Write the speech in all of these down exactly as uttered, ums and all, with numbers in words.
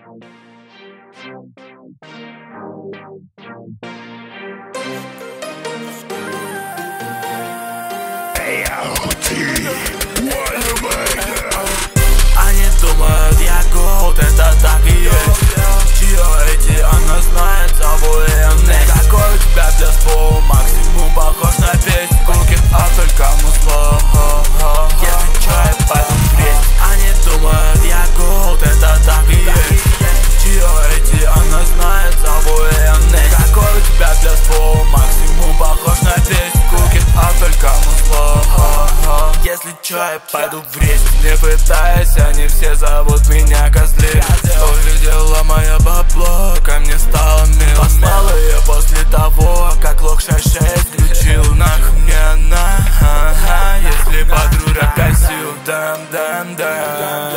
Они думают, я год, это так и есть. джи о эй ти, она знает забуенный. Какой у тебя пляс-пол, максимум похож на песню. Куки, а только музло. Если чё, я пойду в гресть. Они думают, я год, это так и есть. джи о эй ти, она знает забуенный. Какой у тебя пляс-пол, максимум похож на песню. Куки, а только музло. Если чё, я пойду в рейс. Не пытайся, они все зовут меня козлы. Увидела моё бабло, ко мне стало мило. Послала её после того, как лох шесть шесть включил. Нахуй мне она, если подружка косил. Дэм, дэм, дэм,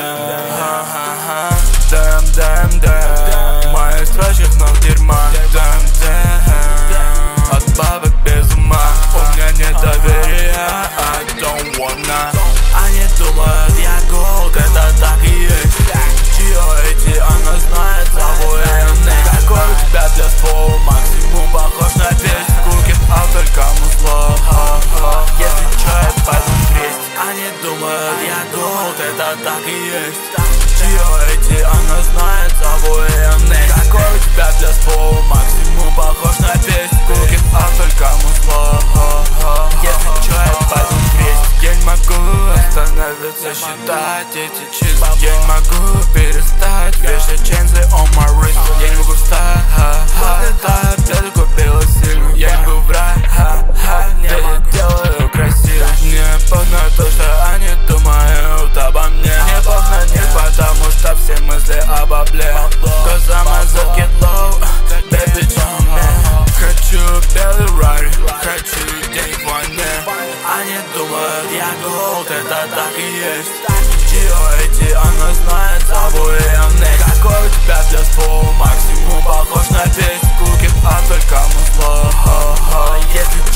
дэм, дэм, дэм. Моих строчек много дерьма. Дэм, дэм. От бабок без ума, у меня нет доверия. I don't wanna. Они думают, я голд, это так и есть. джи о эй ти, она знает забуенный. Какой у тебя пляс-пол, максимум похож на песню. Куки, а только музло. Если чё, я пойду в гресть. Они думают, я голд, это так и есть. джи о эй ти, она знает забуенный. Какой у тебя пляс-пол, максимум похож на песню. Куки, а только музло. Если чё, я пойду в гресть. Я не могу остановиться, считать эти числа. Я не могу перестать вешать чейнсы on my wrist. Я не могу встать, ты купила сильно. Я не могу врать, я делаю красиво. Мне похуй то, что они думают обо мне. Мне похуй на них, потому что все мысли обо мне. Cause I'm a thatkidlow, baby, join me. Хочу белый Рari, хочу денег в войне. Они думают, я голд, это так и есть. джи о эй ти, она знает забуенный. Какой у тебя пляс-пол, максимум похож на песню. Куки, а только музло. Если